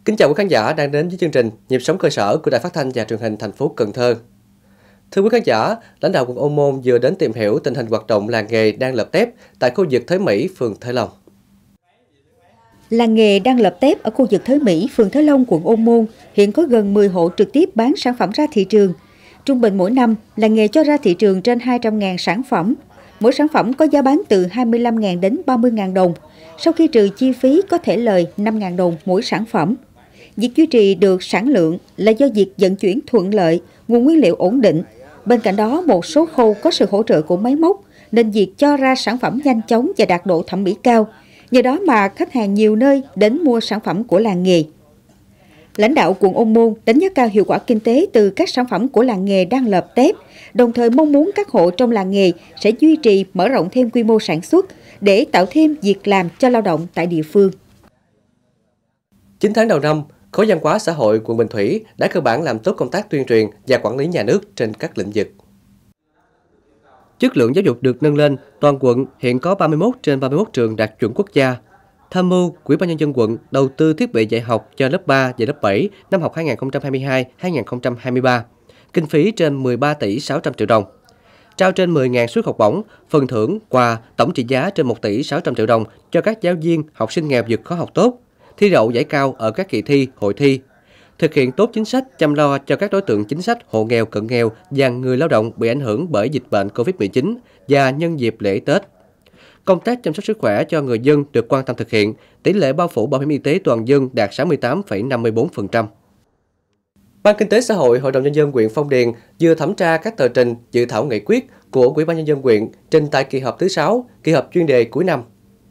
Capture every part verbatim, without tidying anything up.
Kính chào quý khán giả đang đến với chương trình Nhịp sống cơ sở của Đài Phát thanh và Truyền hình thành phố Cần Thơ. Thưa quý khán giả, lãnh đạo quận Ô Môn vừa đến tìm hiểu tình hình hoạt động làng nghề đan lợp tép tại khu vực Thới Mỹ, phường Thới Long. Làng nghề đan lợp tép ở khu vực Thới Mỹ, phường Thới Long, quận Ô Môn hiện có gần mười hộ trực tiếp bán sản phẩm ra thị trường. Trung bình mỗi năm, làng nghề cho ra thị trường trên hai trăm nghìn sản phẩm. Mỗi sản phẩm có giá bán từ hai mươi lăm nghìn đến ba mươi nghìn đồng. Sau khi trừ chi phí có thể lời năm nghìn đồng mỗi sản phẩm. Việc duy trì được sản lượng là do việc vận chuyển thuận lợi, nguồn nguyên liệu ổn định. Bên cạnh đó, một số khâu có sự hỗ trợ của máy móc, nên việc cho ra sản phẩm nhanh chóng và đạt độ thẩm mỹ cao. Nhờ đó mà khách hàng nhiều nơi đến mua sản phẩm của làng nghề. Lãnh đạo quận Ô Môn đánh giá cao hiệu quả kinh tế từ các sản phẩm của làng nghề đan lợp tép, đồng thời mong muốn các hộ trong làng nghề sẽ duy trì mở rộng thêm quy mô sản xuất để tạo thêm việc làm cho lao động tại địa phương. chín tháng đầu năm, Khối văn hóa xã hội quận Bình Thủy đã cơ bản làm tốt công tác tuyên truyền và quản lý nhà nước trên các lĩnh vực. Chất lượng giáo dục được nâng lên, toàn quận hiện có ba mươi mốt trên ba mươi mốt trường đạt chuẩn quốc gia. Tham mưu, Ủy ban nhân dân quận đầu tư thiết bị dạy học cho lớp ba và lớp bảy năm học hai nghìn không trăm hai mươi hai hai nghìn không trăm hai mươi ba, kinh phí trên mười ba tỷ sáu trăm triệu đồng. Trao trên mười nghìn suất học bổng, phần thưởng, quà, tổng trị giá trên một tỷ sáu trăm triệu đồng cho các giáo viên, học sinh nghèo vượt khó học tốt, thi đậu giải cao ở các kỳ thi, hội thi. Thực hiện tốt chính sách chăm lo cho các đối tượng chính sách hộ nghèo, cận nghèo và người lao động bị ảnh hưởng bởi dịch bệnh Covid mười chín và nhân dịp lễ Tết. Công tác chăm sóc sức khỏe cho người dân được quan tâm thực hiện, tỷ lệ bao phủ bảo hiểm y tế toàn dân đạt sáu mươi tám phẩy năm mươi tư phần trăm. Ban Kinh tế Xã hội Hội đồng Nhân dân huyện Phong Điền vừa thẩm tra các tờ trình dự thảo nghị quyết của Ủy ban Nhân dân huyện trình tại kỳ họp thứ sáu, kỳ họp chuyên đề cuối năm.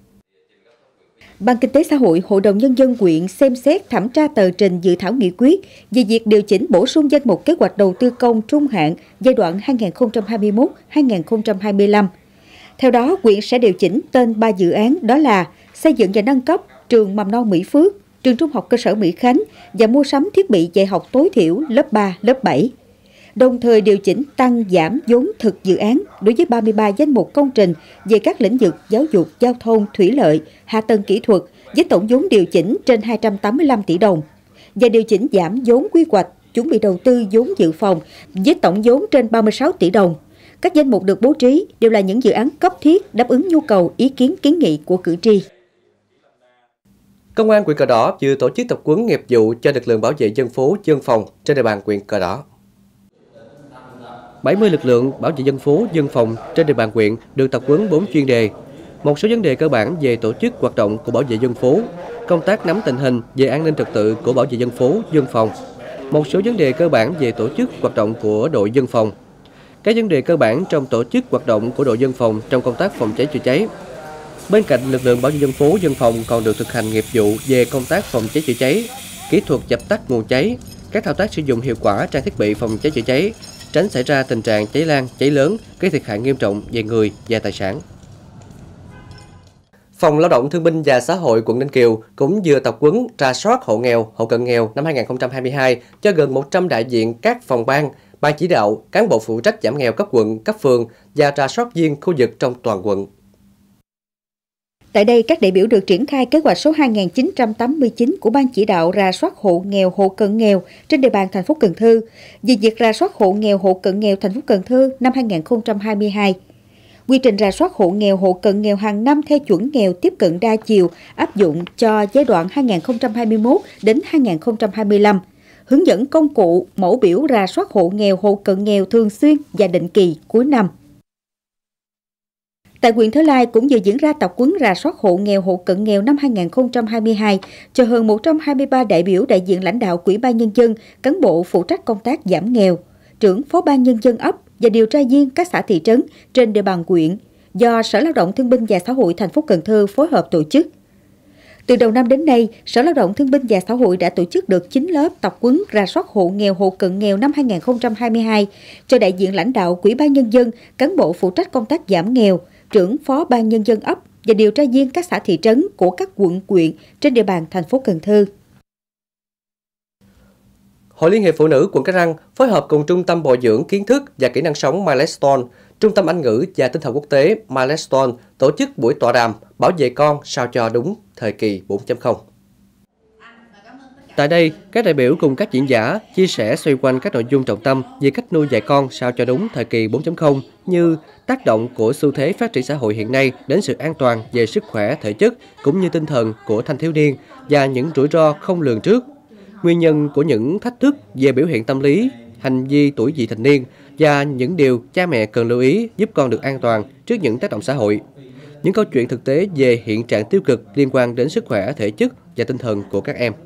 Ban Kinh tế Xã hội Hội đồng Nhân dân huyện xem xét thẩm tra tờ trình dự thảo nghị quyết về việc điều chỉnh bổ sung danh mục kế hoạch đầu tư công trung hạn giai đoạn hai nghìn không trăm hai mươi mốt đến hai nghìn không trăm hai mươi lăm. Theo đó, huyện sẽ điều chỉnh tên ba dự án đó là xây dựng và nâng cấp trường mầm non Mỹ Phước, trường trung học cơ sở Mỹ Khánh và mua sắm thiết bị dạy học tối thiểu lớp ba, lớp bảy. Đồng thời điều chỉnh tăng giảm vốn thực dự án đối với ba mươi ba danh mục công trình về các lĩnh vực giáo dục, giao thông, thủy lợi, hạ tầng kỹ thuật với tổng vốn điều chỉnh trên hai trăm tám mươi lăm tỷ đồng và điều chỉnh giảm vốn quy hoạch chuẩn bị đầu tư vốn dự phòng với tổng vốn trên ba mươi sáu tỷ đồng. Các danh mục được bố trí đều là những dự án cấp thiết đáp ứng nhu cầu, ý kiến, kiến nghị của cử tri. Công an huyện Cờ Đỏ vừa tổ chức tập huấn nghiệp vụ cho lực lượng bảo vệ dân phố, dân phòng trên địa bàn huyện Cờ Đỏ. bảy mươi lực lượng bảo vệ dân phố, dân phòng trên địa bàn huyện được tập huấn bốn chuyên đề. Một số vấn đề cơ bản về tổ chức hoạt động của bảo vệ dân phố, công tác nắm tình hình về an ninh trật tự của bảo vệ dân phố, dân phòng. Một số vấn đề cơ bản về tổ chức hoạt động của đội dân phòng. Các vấn đề cơ bản trong tổ chức hoạt động của đội dân phòng trong công tác phòng cháy chữa cháy. Bên cạnh lực lượng bảo vệ dân phố, dân phòng còn được thực hành nghiệp vụ về công tác phòng cháy chữa cháy, kỹ thuật dập tắt nguồn cháy, các thao tác sử dụng hiệu quả trang thiết bị phòng cháy chữa cháy, tránh xảy ra tình trạng cháy lan, cháy lớn, gây thiệt hại nghiêm trọng về người và tài sản. Phòng Lao động Thương binh và Xã hội quận Ninh Kiều cũng vừa tập huấn rà soát hộ nghèo, hộ cận nghèo năm hai nghìn không trăm hai mươi hai cho gần một trăm đại diện các phòng ban, ban chỉ đạo, cán bộ phụ trách giảm nghèo cấp quận, cấp phường và rà soát viên khu vực trong toàn quận. Tại đây, các đại biểu được triển khai kế hoạch số hai nghìn chín trăm tám mươi chín của Ban chỉ đạo rà soát hộ nghèo, hộ cận nghèo trên địa bàn thành phố Cần Thơ về việc rà soát hộ nghèo, hộ cận nghèo thành phố Cần Thơ năm hai nghìn không trăm hai mươi hai. Quy trình rà soát hộ nghèo, hộ cận nghèo hàng năm theo chuẩn nghèo tiếp cận đa chiều áp dụng cho giai đoạn hai nghìn không trăm hai mươi mốt đến hai nghìn không trăm hai mươi lăm. Hướng dẫn công cụ, mẫu biểu rà soát hộ nghèo, hộ cận nghèo thường xuyên và định kỳ cuối năm. Tại huyện Thới Lai cũng vừa diễn ra tập huấn rà soát hộ nghèo, hộ cận nghèo năm hai nghìn không trăm hai mươi hai cho hơn một trăm hai mươi ba đại biểu đại diện lãnh đạo Ủy ban Nhân dân, cán bộ phụ trách công tác giảm nghèo, trưởng phó ban nhân dân ấp và điều tra viên các xã thị trấn trên địa bàn huyện do Sở Lao động Thương binh và Xã hội thành phố Cần Thơ phối hợp tổ chức. Từ đầu năm đến nay, Sở Lao động Thương binh và Xã hội đã tổ chức được chín lớp tập huấn rà soát hộ nghèo, hộ cận nghèo năm hai nghìn không trăm hai mươi hai cho đại diện lãnh đạo Ủy ban Nhân dân, cán bộ phụ trách công tác giảm nghèo, trưởng phó ban nhân dân ấp và điều tra viên các xã thị trấn của các quận, huyện trên địa bàn thành phố Cần Thơ. Hội Liên hiệp Phụ nữ quận Cái Răng phối hợp cùng Trung tâm Bồi dưỡng Kiến thức và Kỹ năng sống Milestone, Trung tâm Anh ngữ và Tinh thần quốc tế Milestone tổ chức buổi tọa đàm bảo vệ con sao cho đúng thời kỳ bốn chấm không. Tại đây, các đại biểu cùng các diễn giả chia sẻ xoay quanh các nội dung trọng tâm về cách nuôi dạy con sao cho đúng thời kỳ bốn chấm không như tác động của xu thế phát triển xã hội hiện nay đến sự an toàn về sức khỏe thể chất cũng như tinh thần của thanh thiếu niên và những rủi ro không lường trước, nguyên nhân của những thách thức về biểu hiện tâm lý, hành vi tuổi vị thành niên và những điều cha mẹ cần lưu ý giúp con được an toàn trước những tác động xã hội. Những câu chuyện thực tế về hiện trạng tiêu cực liên quan đến sức khỏe thể chất và tinh thần của các em.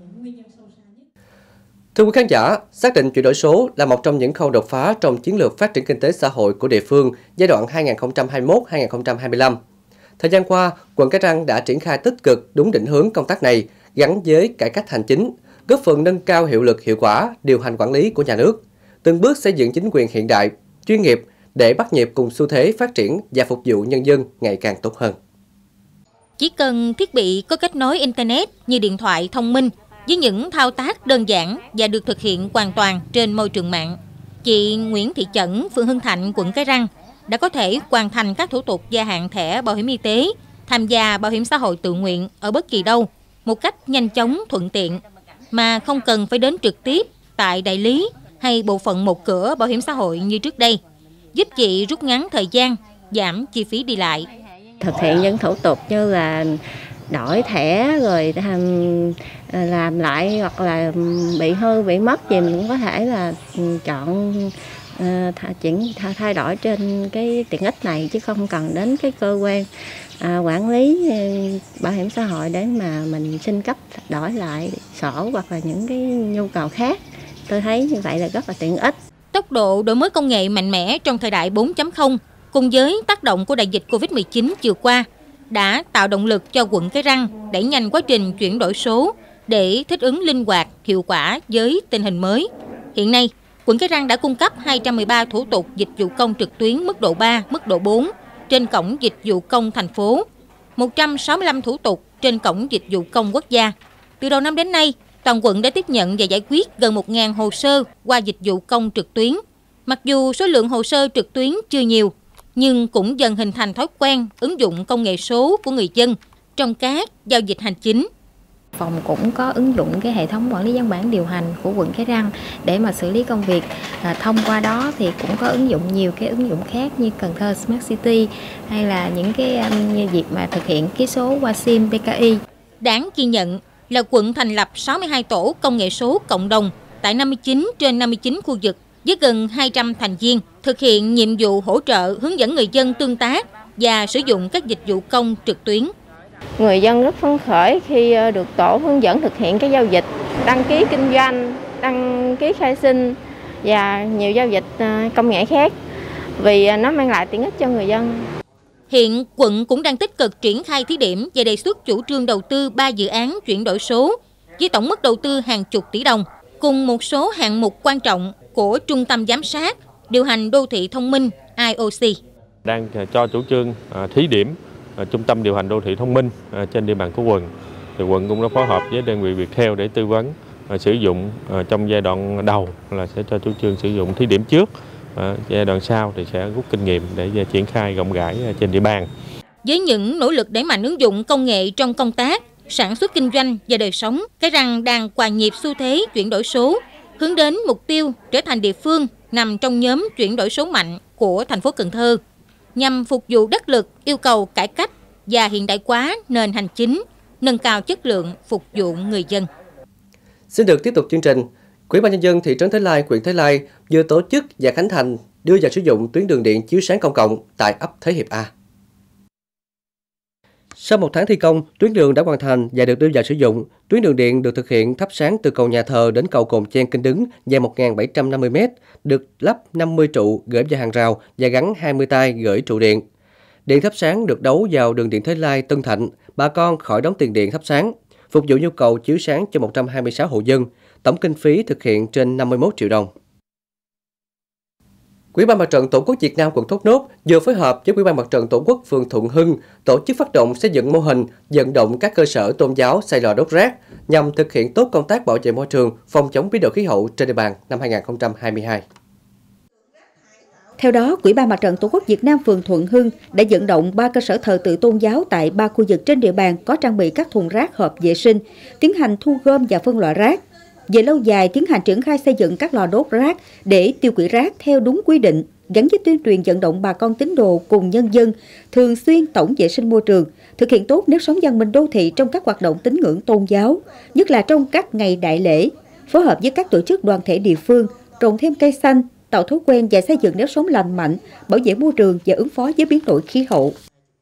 Thưa quý khán giả, xác định chuyển đổi số là một trong những khâu đột phá trong chiến lược phát triển kinh tế xã hội của địa phương giai đoạn hai nghìn không trăm hai mươi mốt đến hai nghìn không trăm hai mươi lăm. Thời gian qua, quận Cái Răng đã triển khai tích cực đúng định hướng công tác này gắn với cải cách hành chính, góp phần nâng cao hiệu lực hiệu quả điều hành quản lý của nhà nước, từng bước xây dựng chính quyền hiện đại, chuyên nghiệp để bắt nhịp cùng xu thế phát triển và phục vụ nhân dân ngày càng tốt hơn. Chỉ cần thiết bị có kết nối Internet như điện thoại thông minh với những thao tác đơn giản và được thực hiện hoàn toàn trên môi trường mạng, chị Nguyễn Thị Chẩn, phường Hưng Thạnh, quận Cái Răng đã có thể hoàn thành các thủ tục gia hạn thẻ bảo hiểm y tế, tham gia bảo hiểm xã hội tự nguyện ở bất kỳ đâu một cách nhanh chóng thuận tiện, mà không cần phải đến trực tiếp tại đại lý hay bộ phận một cửa bảo hiểm xã hội như trước đây, giúp chị rút ngắn thời gian, giảm chi phí đi lại. Thực hiện những thủ tục như là đổi thẻ rồi làm lại hoặc là bị hư bị mất gì mình cũng có thể là chọn chuyển thay đổi trên cái tiện ích này, chứ không cần đến cái cơ quan à, quản lý bảo hiểm xã hội để mà mình xin cấp đổi lại sổ hoặc là những cái nhu cầu khác. Tôi thấy như vậy là rất là tiện ích. Tốc độ đổi mới công nghệ mạnh mẽ trong thời đại bốn chấm không cùng với tác động của đại dịch Covid mười chín vừa qua đã tạo động lực cho quận Cái Răng đẩy nhanh quá trình chuyển đổi số để thích ứng linh hoạt, hiệu quả với tình hình mới. Hiện nay, quận Cái Răng đã cung cấp hai trăm mười ba thủ tục dịch vụ công trực tuyến mức độ ba, mức độ bốn trên cổng dịch vụ công thành phố, một trăm sáu mươi lăm thủ tục trên cổng dịch vụ công quốc gia. Từ đầu năm đến nay, toàn quận đã tiếp nhận và giải quyết gần một nghìn hồ sơ qua dịch vụ công trực tuyến. Mặc dù số lượng hồ sơ trực tuyến chưa nhiều, nhưng cũng dần hình thành thói quen ứng dụng công nghệ số của người dân trong các giao dịch hành chính. Phòng cũng có ứng dụng cái hệ thống quản lý văn bản điều hành của quận Cái Răng để mà xử lý công việc. À, thông qua đó thì cũng có ứng dụng nhiều cái ứng dụng khác như Cần Thơ Smart City hay là những cái um, như việc mà thực hiện ký số qua sim bê ca i. Đáng ghi nhận là quận thành lập sáu mươi hai tổ công nghệ số cộng đồng tại năm mươi chín trên năm mươi chín khu vực với gần hai trăm thành viên, thực hiện nhiệm vụ hỗ trợ hướng dẫn người dân tương tác và sử dụng các dịch vụ công trực tuyến. Người dân rất phấn khởi khi được tổ hướng dẫn thực hiện các giao dịch, đăng ký kinh doanh, đăng ký khai sinh và nhiều giao dịch công nghệ khác vì nó mang lại tiện ích cho người dân. Hiện quận cũng đang tích cực triển khai thí điểm và đề xuất chủ trương đầu tư ba dự án chuyển đổi số với tổng mức đầu tư hàng chục tỷ đồng, cùng một số hạng mục quan trọng của Trung tâm Giám sát, Điều hành Đô thị Thông minh I O C. Đang cho chủ trương thí điểm Trung tâm Điều hành Đô thị Thông minh trên địa bàn của quận. Thì quận cũng đã phối hợp với đơn vị Viettel để tư vấn sử dụng trong giai đoạn đầu là sẽ cho chủ trương sử dụng thí điểm trước. Giai đoạn sau thì sẽ rút kinh nghiệm để triển khai rộng rãi trên địa bàn. Với những nỗ lực đẩy mạnh ứng dụng công nghệ trong công tác, sản xuất kinh doanh và đời sống, Cái Răng đang hòa nhịp xu thế chuyển đổi số, hướng đến mục tiêu trở thành địa phương nằm trong nhóm chuyển đổi số mạnh của thành phố Cần Thơ, nhằm phục vụ đắc lực yêu cầu cải cách và hiện đại hóa nền hành chính, nâng cao chất lượng phục vụ người dân. Xin được tiếp tục chương trình. Ủy ban nhân dân thị trấn Thới Lai, huyện Thới Lai vừa tổ chức và khánh thành đưa vào sử dụng tuyến đường điện chiếu sáng công cộng tại ấp Thới Hiệp A. Sau một tháng thi công, tuyến đường đã hoàn thành và được đưa vào sử dụng. Tuyến đường điện được thực hiện thắp sáng từ cầu nhà thờ đến cầu Cồn Chen Kinh Đứng dài một nghìn bảy trăm năm mươi mét, được lắp năm mươi trụ gửi vào hàng rào và gắn hai mươi tay gửi trụ điện. Điện thắp sáng được đấu vào đường điện Thới Lai, Tân Thạnh, bà con khỏi đóng tiền điện thắp sáng, phục vụ nhu cầu chiếu sáng cho một trăm hai mươi sáu hộ dân. Tổng kinh phí thực hiện trên năm mươi mốt triệu đồng. Ủy ban Mặt trận Tổ quốc Việt Nam quận Thốt Nốt vừa phối hợp với Ủy ban Mặt trận Tổ quốc phường Thuận Hưng tổ chức phát động xây dựng mô hình vận động các cơ sở tôn giáo xây lò đốt rác nhằm thực hiện tốt công tác bảo vệ môi trường, phòng chống biến đổi khí hậu trên địa bàn năm hai nghìn không trăm hai mươi hai. Theo đó, Ủy ban Mặt trận Tổ quốc Việt Nam phường Thuận Hưng đã vận động ba cơ sở thờ tự tôn giáo tại ba khu vực trên địa bàn có trang bị các thùng rác hợp vệ sinh, tiến hành thu gom và phân loại rác. Về lâu dài, tiến hành triển khai xây dựng các lò đốt rác để tiêu hủy rác theo đúng quy định, gắn với tuyên truyền vận động bà con tín đồ cùng nhân dân thường xuyên tổng vệ sinh môi trường, thực hiện tốt nếp sống văn minh đô thị trong các hoạt động tín ngưỡng tôn giáo, nhất là trong các ngày đại lễ, phối hợp với các tổ chức đoàn thể địa phương, trồng thêm cây xanh, tạo thói quen và xây dựng nếp sống lành mạnh, bảo vệ môi trường và ứng phó với biến đổi khí hậu.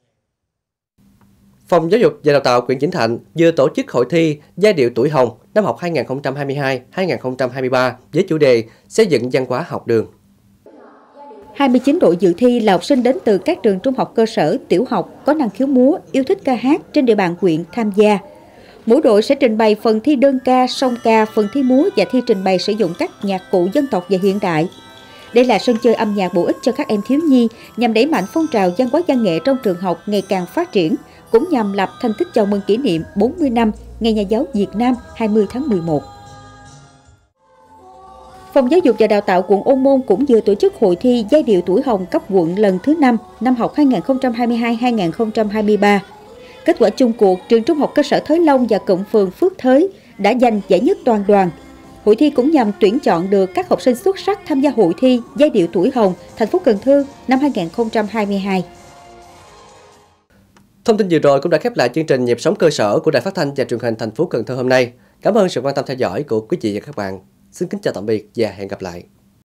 Phòng Giáo dục và Đào tạo huyện Vĩnh Thạnh vừa tổ chức hội thi giai điệu tuổi hồng năm học hai nghìn không trăm hai mươi hai hai nghìn không trăm hai mươi ba với chủ đề xây dựng văn hóa học đường. hai mươi chín đội dự thi là học sinh đến từ các trường trung học cơ sở, tiểu học có năng khiếu múa, yêu thích ca hát trên địa bàn huyện tham gia. Mỗi đội sẽ trình bày phần thi đơn ca, song ca, phần thi múa và thi trình bày sử dụng các nhạc cụ dân tộc và hiện đại. Đây là sân chơi âm nhạc bổ ích cho các em thiếu nhi nhằm đẩy mạnh phong trào văn hóa văn nghệ trong trường học ngày càng phát triển, cũng nhằm lập thành tích chào mừng kỷ niệm bốn mươi năm Ngày Nhà giáo Việt Nam hai mươi tháng mười một. Phòng Giáo dục và Đào tạo quận Ô Môn cũng vừa tổ chức hội thi giai điệu tuổi hồng cấp quận lần thứ năm năm học hai nghìn không trăm hai mươi hai hai nghìn không trăm hai mươi ba. Kết quả chung cuộc, trường Trung học cơ sở Thới Long và cụm phường Phước Thới đã giành giải nhất toàn đoàn. Hội thi cũng nhằm tuyển chọn được các học sinh xuất sắc tham gia hội thi giai điệu tuổi hồng thành phố Cần Thơ năm hai nghìn không trăm hai mươi hai. Thông tin vừa rồi cũng đã khép lại chương trình Nhịp sống cơ sở của Đài Phát thanh và Truyền hình thành phố Cần Thơ hôm nay. Cảm ơn sự quan tâm theo dõi của quý vị và các bạn. Xin kính chào tạm biệt và hẹn gặp lại.